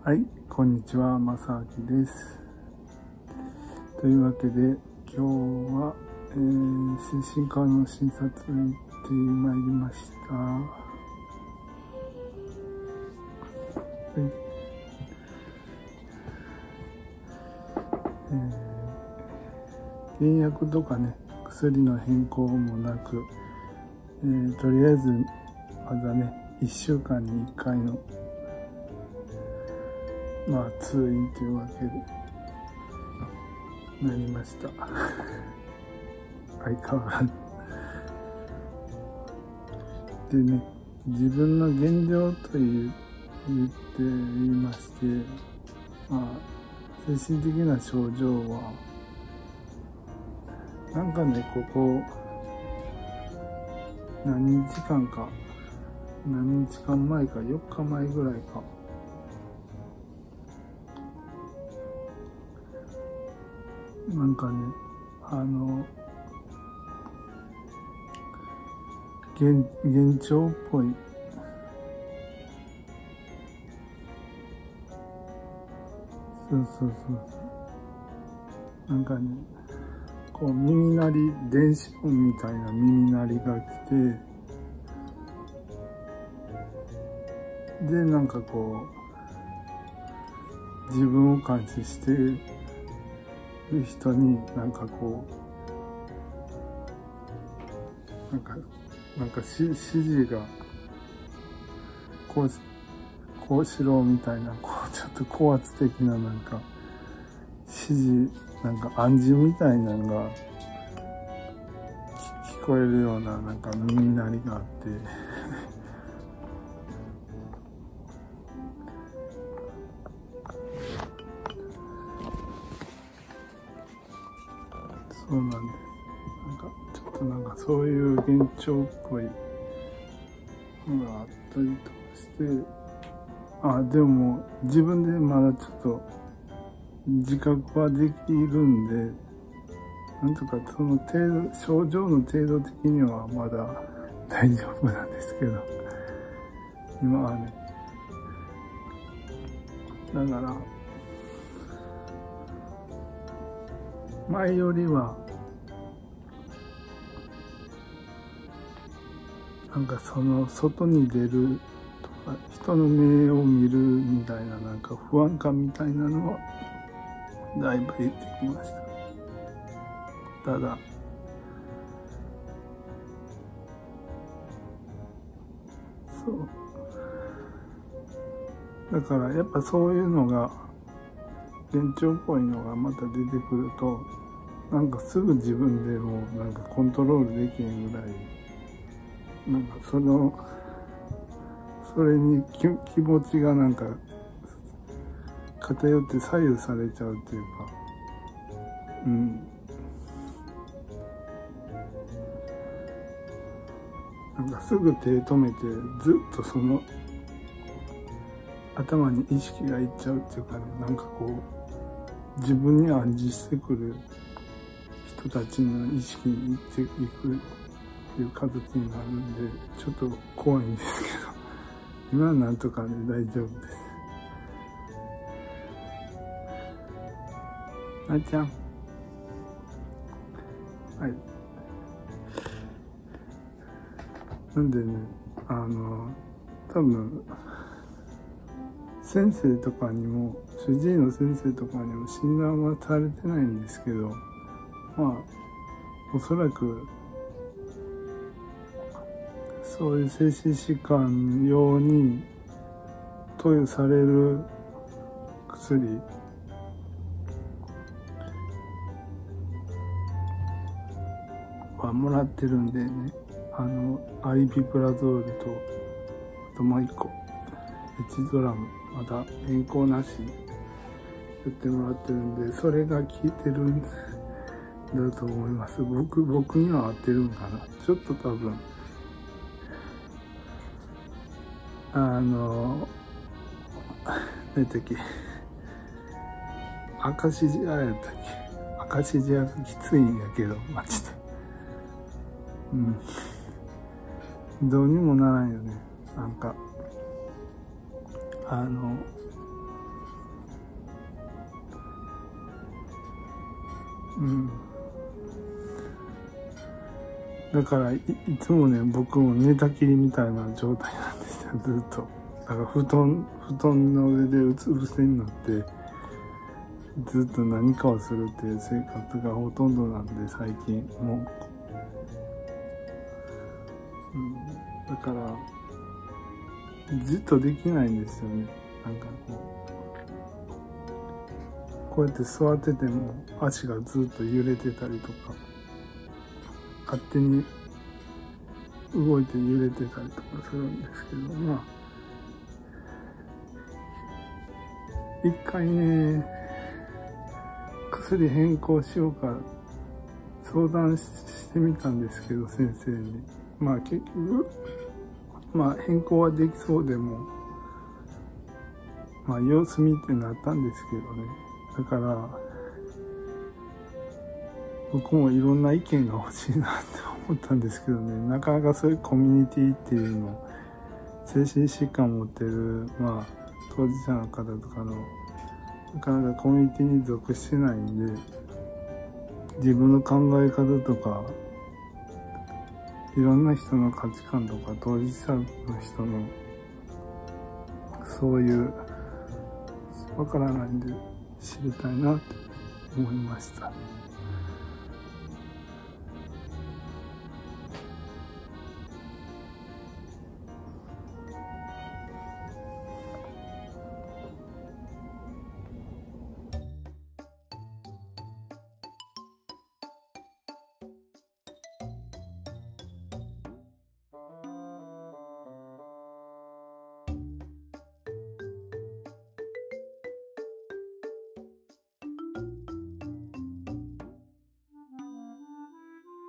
はい、こんにちは、まさあきです。というわけで、今日は、精神科の診察に行ってまいりました。原薬とかね、薬の変更もなく、とりあえずまだね、1週間に1回の通院というわけでなりました。相変わらず。でね、自分の現状と言っていまして、精神的な症状は、なんかね、ここ何日間前か、4日前ぐらいか、なんかね、幻聴っぽい。そう。なんかね、こう耳鳴り、電子音みたいな耳鳴りが来て、で、なんかこう、自分を監視してる人になんかこう、なんか指示が、こうしろみたいな、こうちょっと高圧的ななんか、指示、なんか暗示みたいなのが聞こえるようななんか耳鳴りがあって、そうなんです。ちょっとそういう幻聴っぽいのがあったりとかして、でも自分でまだちょっと自覚はできるんで、なんとかその程度、症状の程度的にはまだ大丈夫なんですけど、今はね、だから前よりはなんかその外に出るとか人の目を見るみたいななんか不安感みたいなのはだいぶ減ってきました。ただだからやっぱそういうのが幻聴っぽいのがまた出てくると、なんかすぐ自分でもなんかコントロールできんぐらい、なんかそれに気持ちがなんか偏って左右されちゃうっていうか、なんかすぐ手止めてずっとその頭に意識がいっちゃうっていうかね、なんかこう自分に暗示してくる人たちの意識に行っていくっていう形になるんで、ちょっと怖いんですけど、今はなんとかね、大丈夫です。なっちゃん。はい。なんでね、多分、先生とかにも、主治医の先生とかにも診断はされてないんですけど、おそらく、そういう精神疾患用に投与される薬はもらってるんでね、アリピプラゾールと、あともう一個、エチゾラム、まだ変更なしやってもらってるんで、それが効いてるんだと思います。僕には合ってるんかな。ちょっと多分、何だっけ、アカシジアやったっけ。アカシジアがきついんやけど、ちょっと、どうにもならんよね。なんか、 うん。だからいつもね、僕も寝たきりみたいな状態なんですよ、ずっと。だから布団の上でうつ伏せになって、ずっと何かをするっていう生活がほとんどなんで、最近もう。だから、じっとできないんですよね。なんかこうやって座ってても足がずっと揺れてたりとか、勝手に動いて揺れてたりとかするんですけど、まあ、一回ね、薬変更しようか相談してみたんですけど、先生に。まあ結局、まあ変更はできそうでも、まあ様子見ってなったんですけどね。だから、僕もいろんな意見が欲しいなって思ったんですけどね、なかなかそういうコミュニティっていうの、精神疾患を持ってる、まあ、当事者の方とかの、なかなかコミュニティに属してないんで、自分の考え方とか、いろんな人の価値観とか、当事者の人の、そういう、わからないんで知りたいなって思いました。